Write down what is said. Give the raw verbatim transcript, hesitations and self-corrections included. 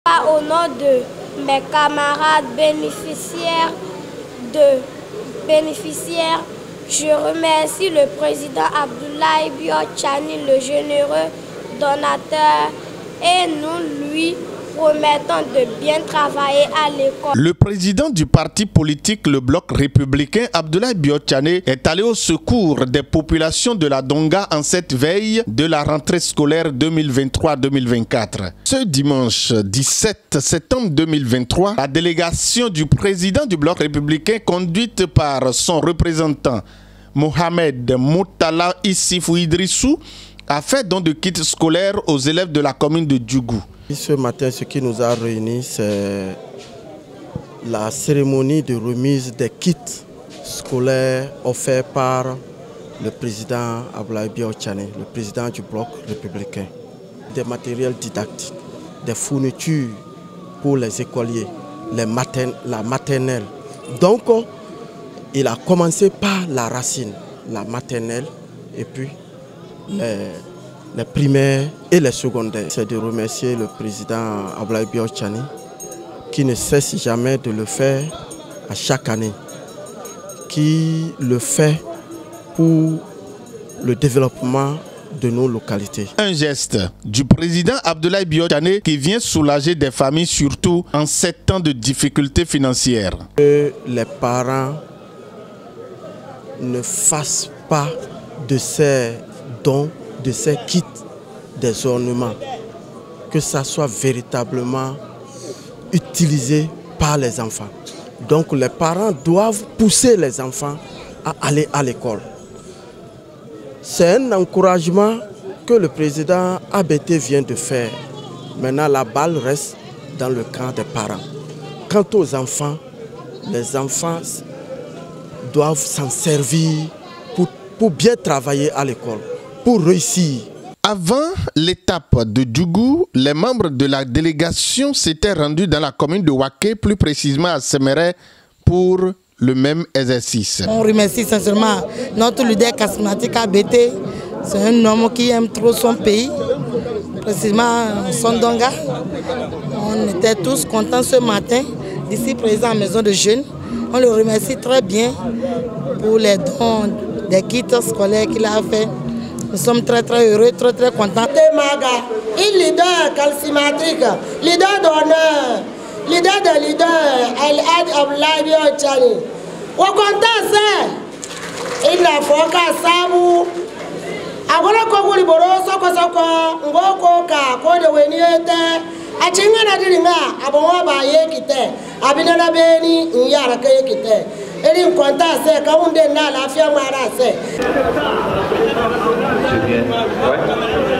Au nom de mes camarades bénéficiaires, de bénéficiaires, je remercie le président Abdoulaye Biotchani, le généreux donateur, et nous lui promettons de bien travailler à l'école. Le président du parti politique, le Bloc républicain, Abdoulaye Biotchani, est allé au secours des populations de la Donga en cette veille de la rentrée scolaire deux mille vingt-trois deux mille vingt-quatre. Ce dimanche dix-sept septembre deux mille vingt-trois, la délégation du président du Bloc républicain, conduite par son représentant Mohamed Moutala Issifou Idrissou, a fait don de kits scolaires aux élèves de la commune de Djougou. Ce matin, ce qui nous a réunis, c'est la cérémonie de remise des kits scolaires offerts par le président Abdoulaye Biotchani, le président du Bloc républicain. Des matériels didactiques, des fournitures pour les écoliers, les matern la maternelle. Donc, il a commencé par la racine, la maternelle, et puis les, les primaires et les secondaires. C'est de remercier le président Abdoulaye Biotchani qui ne cesse jamais de le faire à chaque année, qui le fait pour le développement de nos localités. Un geste du président Abdoulaye Biotchani qui vient soulager des familles, surtout en ces temps de difficultés financières. Que les parents ne fassent pas de ces dons, de ces kits, des ornements, que ça soit véritablement utilisé par les enfants. Donc les parents doivent pousser les enfants à aller à l'école. C'est un encouragement que le président A B T vient de faire. Maintenant, la balle reste dans le camp des parents. Quant aux enfants, les enfants doivent s'en servir pour, pour bien travailler à l'école, pour réussir. Avant l'étape de Djougou, les membres de la délégation s'étaient rendus dans la commune de Waké, plus précisément à Séméret, pour le même exercice. On remercie sincèrement notre leader charismatique A B T. C'est un homme qui aime trop son pays, précisément son Donga. On était tous contents ce matin, d'ici présent à la maison de jeunes. On le remercie très bien pour les dons des kits scolaires qu'il a fait. Nous sommes très très heureux, très très contents. Maga, un leader charismatique, leader d'honneur, leader de leader, El Abdoulaye Biotchani. Au content c'est, il n'a pas qu'à savoir. Agora ko guli boro soko soko ngoko ka ko de weniete achinga na diringa abonwa ba yekite abina na beni nyara ka yekite eri konta se ka unde na la afia mara se.